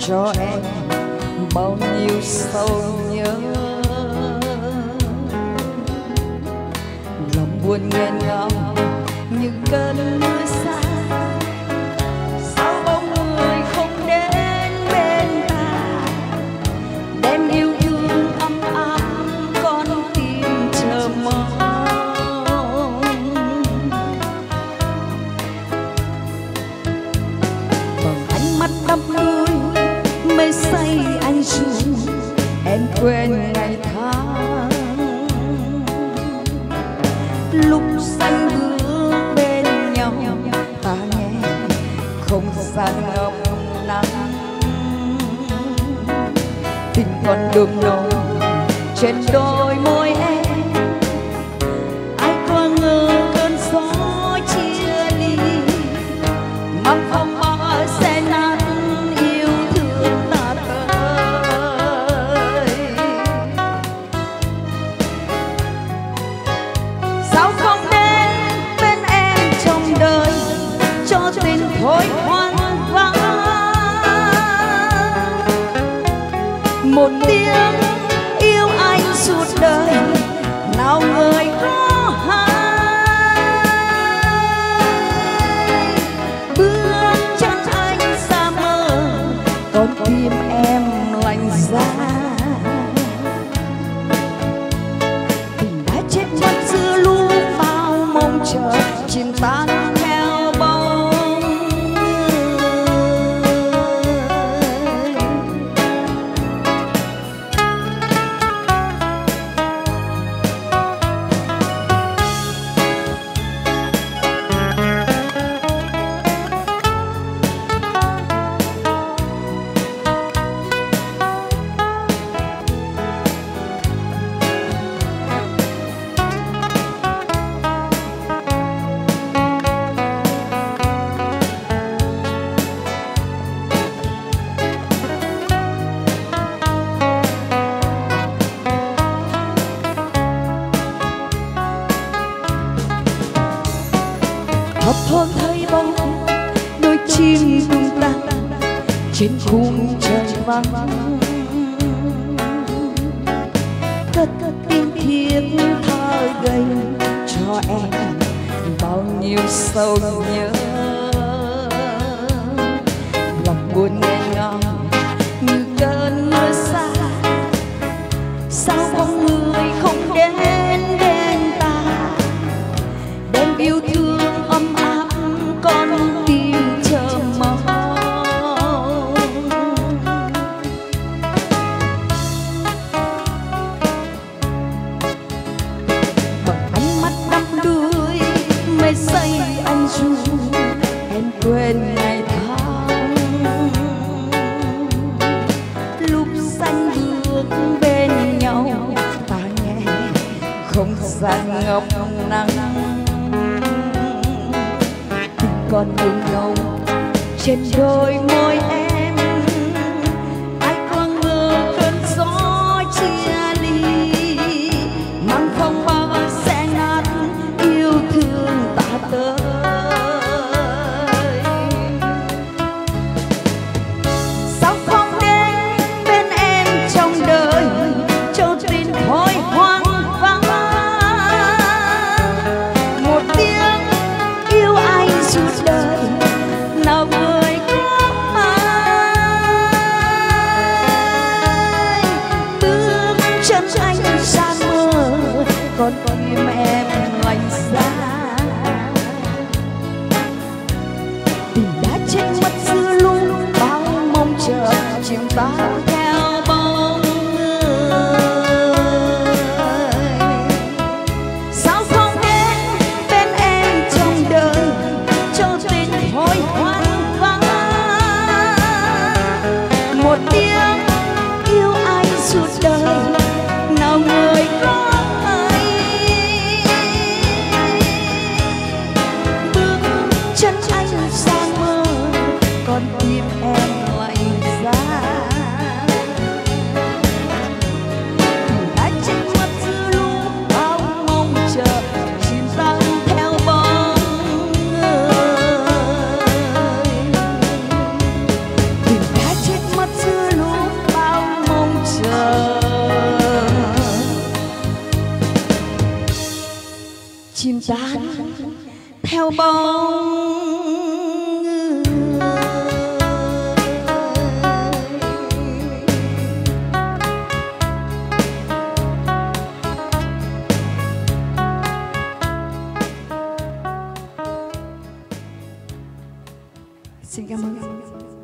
cho em bao nhiêu sầu nhớ. Lòng buồn nghẹn ngào như cơn mưa xa, sao bóng người không đến bên ta, đem yêu thương ấm áp con tim chờ mong. Bằng ánh mắt đắm đuối mê say anh ru, em quên ngày tháng lúc xanh bước bên nhau, ta nghe không gian ngập nắng. Tình còn đượm nổi trên đôi môi em, ai có ngờ cơn gió chia ly mà không bao sẽ nát yêu thương ta tới. Sao không đến bên em trong đời cho tình thôi hoang vắng, một tiếng yêu anh suốt đời nào người có hay. Bước chân anh xa mơ con tim em lạnh giá, tình đã chết mất giữa lúc bao mong chờ chìm tan theo bóng. Thấp thoáng thấy bóng đôi chim tung tăng trên khung trời vắng, cất tiếng thiết tha gầy cho em bao nhiêu sầu nhớ. Lòng buồn nghẹn ngào như cơn mưa xa, sao bóng người không đến bên ta, đem yêu thương ấm áp con tim chờ mong. Bằng ánh mắt đắm đuối mê say anh ru, em quên ngày tháng lúc xanh bước bên nhau, ta nghe không gian ngập nắng. Còn đừng nồng trên đôi môi em, ai có ngờ cơn gió chia ly mang phong ba sẽ nát yêu thương ta tới. Sao không đến bên em trong đời cho tình thôi hoang vắng, một tiếng yêu anh suốt đời nào người có ai. chim tan theo bóng. Xin cảm ơn.